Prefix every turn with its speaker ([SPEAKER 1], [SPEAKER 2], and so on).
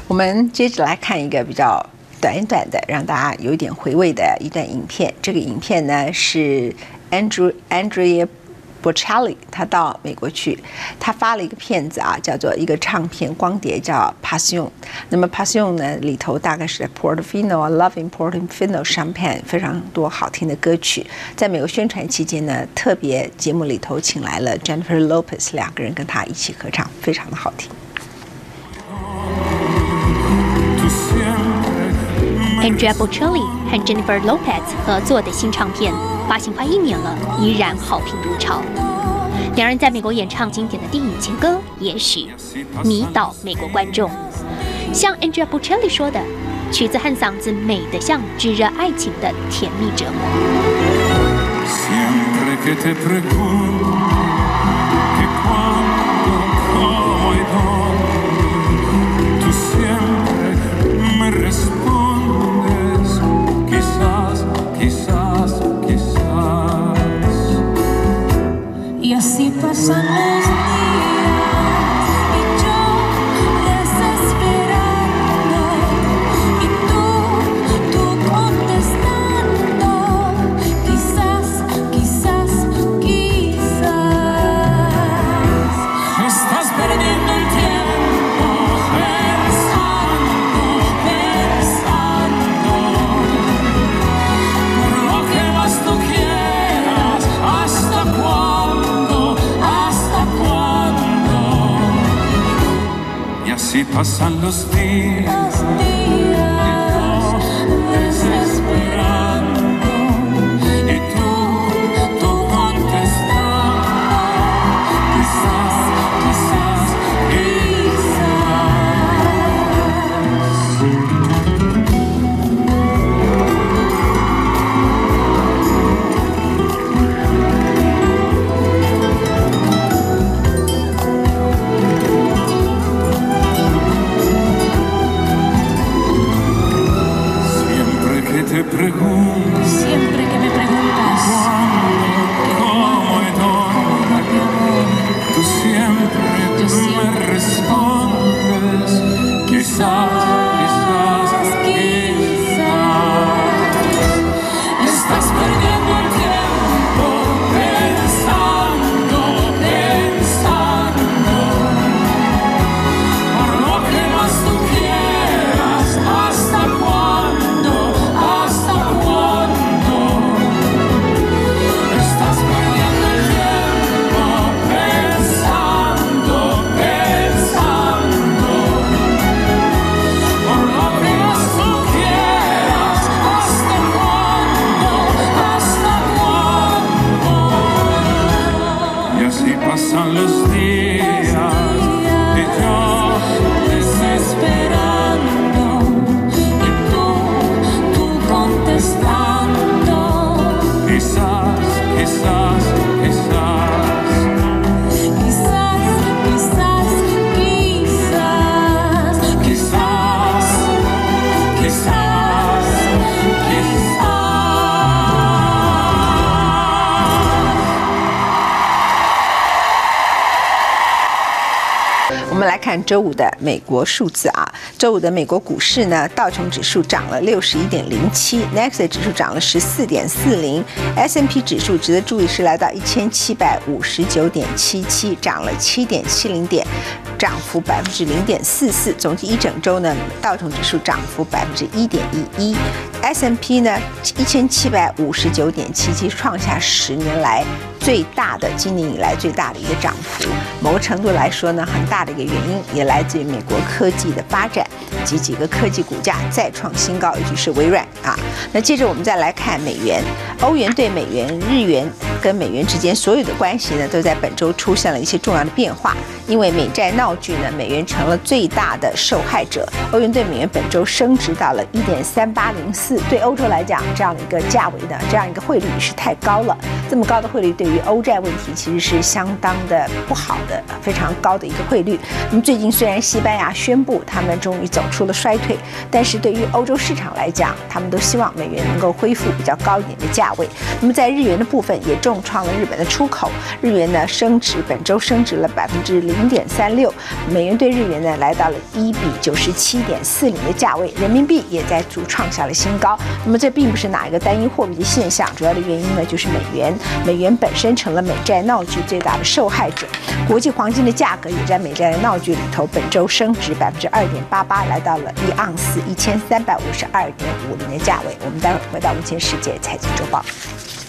[SPEAKER 1] 我们接着来看一个比较短的，让大家有一点回味的一段影片。这个影片呢是 Andrea Bocelli， 他到美国去，他发了一个片子啊，叫做一个唱片光碟叫 Passion。那么 Passion 呢里头大概是 Portofino、Loving Portofino Champagne 非常多好听的歌曲。在美国宣传期间呢，特别节目里头请来了 Jennifer Lopez， 两个人跟他一起合唱，非常的好听。
[SPEAKER 2] Andrea Bocelli 和 Jennifer Lopez 合作的新唱片发行快1年了，依然好评如潮。两人在美国演唱经典的电影情歌，也许迷倒美国观众。像 Andrea Bocelli 说的，曲子和嗓子美得像炙热爱情的甜蜜折磨。
[SPEAKER 3] Y así pasan los días y yo desesperando y tú contestando, quizás estás perdiendo el tiempo pensando por lo que más tú quieras, hasta cuándo. Y así pasan los días desesperando y tú contestando, quizás. Siempre que me preguntas cómo y dónde, tú siempre me respondes, quizás estás perdiendo el tiempo pensando por lo que más tú quieras, hasta cuándo. Estás perdiendo el tiempo pensando por lo que más tú quieras, hasta cuándo. Y así pasan los días y yo desesperando y tú contestando, quizás.
[SPEAKER 1] 我们来看周五的美国数字啊，周五的美国股市呢，道琼指数涨了61.07 ，NASDAQ 指数涨了14.40，S&P 指数值得注意是来到1759.77，涨了7.70点，涨幅0.44%。总计一整周呢，道琼指数涨幅1.11%，S&P 呢1759.77，创下10年来最大的今年以来最大的一个涨幅。某个程度来说呢，很大的一个原因也来自于美国科技的发展及几个科技股价再创新高，尤其是微软啊。那接着我们再来看美元，欧元对美元、日元跟美元之间所有的关系呢，都在本周出现了一些重要的变化。因为美债闹剧呢，美元成了最大的受害者。欧元对美元本周升值到了1.3804，对欧洲来讲，这样的一个价位的这样一个汇率是太高了。这么高的汇率对于于欧债问题其实是相当的不好的，非常高的一个汇率。那么最近虽然西班牙宣布他们终于走出了衰退，但是对于欧洲市场来讲，他们都希望美元能够恢复比较高一点的价位。那么在日元的部分也重创了日本的出口，日元呢升值，本周升值了0.36%，美元对日元呢来到了1比97.40的价位，人民币也在逐创下了新高。那么这并不是哪一个单一货币的现象，主要的原因呢就是美元本身成了美债闹剧最大的受害者。国际黄金的价格也在美债的闹剧里头，本周升值2.88%，来到了1盎司1352.50的价位。我们待会儿回到目前世界财经周报。